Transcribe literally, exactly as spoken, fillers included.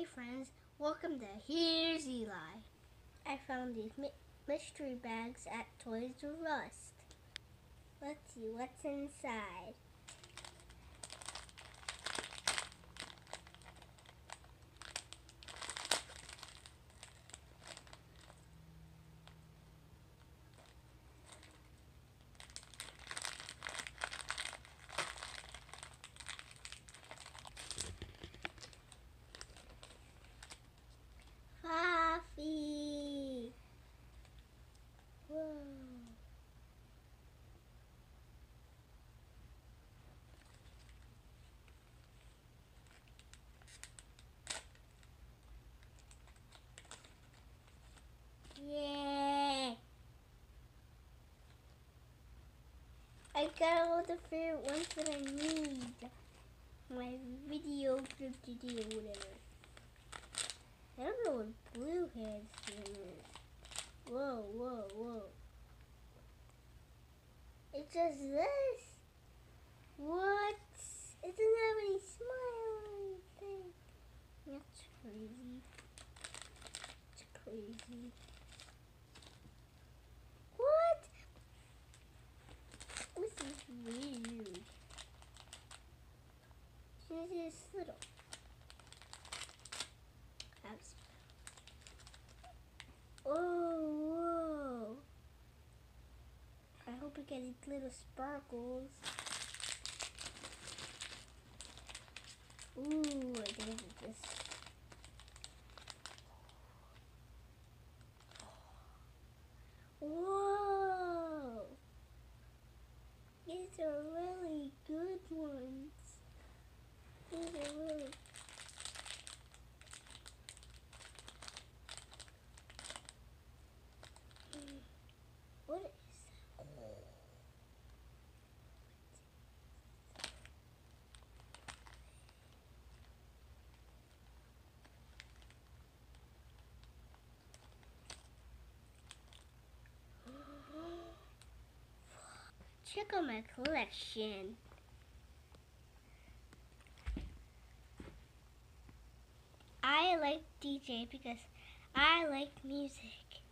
friends, welcome to Here's Eli. I found these mi mystery bags at Toys R Us. Let's see what's inside. Coffee. Whoa. Yeah. I got all the favorite ones that I need. My video group to do whatever. I don't know what blue heads is. Whoa, whoa, whoa. It's just this. What? It doesn't have any smile or anything. That's crazy. It's crazy. What? This is weird. This is little. That's oh, whoa. I hope we get these little sparkles. Ooh, I think it's just. Whoa! These are really good ones. These are really. What is that? Check out my collection. I like D J because I like music.